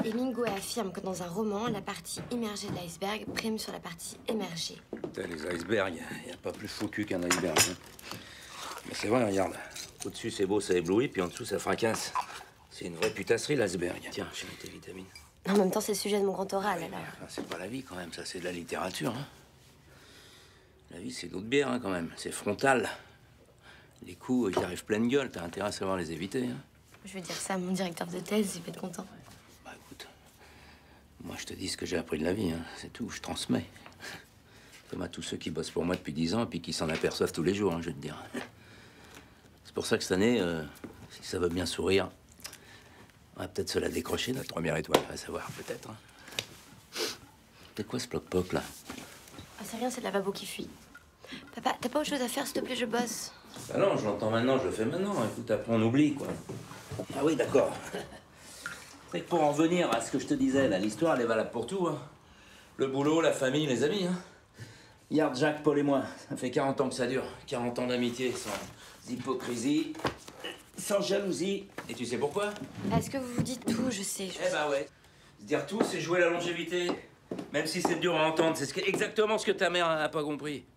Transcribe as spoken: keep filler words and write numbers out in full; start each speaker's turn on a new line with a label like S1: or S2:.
S1: Hemingway affirme que dans un roman, la partie immergée de l'iceberg prime sur la partie émergée.
S2: Putain, les icebergs, il n'y a pas plus fou cul qu'un iceberg. Hein. Mais c'est vrai, regarde. Au-dessus, c'est beau, ça éblouit, puis en dessous, ça fracasse. C'est une vraie putasserie, l'iceberg. Tiens, j'ai mis tes vitamines.
S1: En même temps, c'est le sujet de mon grand oral,
S2: Ouais,
S1: alors.
S2: Enfin, c'est pas la vie, quand même. Ça, c'est de la littérature. Hein. La vie, c'est d'autres bières, hein, quand même. C'est frontal. Les coups, ils arrivent pleine gueule. T'as intérêt à savoir les éviter. Hein.
S1: Je vais dire ça à mon directeur de thèse, il peut être content.
S2: Bah, écoute, moi, je te dis ce que j'ai appris de la vie. Hein. C'est tout, je transmets. Comme à tous ceux qui bossent pour moi depuis dix ans et puis qui s'en aperçoivent tous les jours, hein, je vais te dire. C'est pour ça que cette année, euh, si ça veut bien sourire, on va peut-être se la décrocher, notre première étoile, à savoir, peut-être. Hein. C'est quoi ce ploc-poc, là?
S1: Ah, c'est rien, c'est le lavabo qui fuit. Papa, t'as pas autre chose à faire, s'il te plaît, je bosse.
S2: Bah non, je l'entends maintenant, je le fais maintenant. Écoute, après, on oublie, quoi. Ah oui, d'accord. C'est que pour en revenir à ce que je te disais, là, l'histoire, elle est valable pour tout, hein. Le boulot, la famille, les amis, hein. Regarde, Jacques, Paul et moi, ça fait quarante ans que ça dure. quarante ans d'amitié, sans hypocrisie, sans jalousie. Et tu sais pourquoi?
S1: Parce que vous vous dites tout, je sais. Je
S2: Eh bah ouais. Se dire tout, c'est jouer la longévité. Même si c'est dur à entendre, c'est ce que, exactement ce que ta mère a pas compris.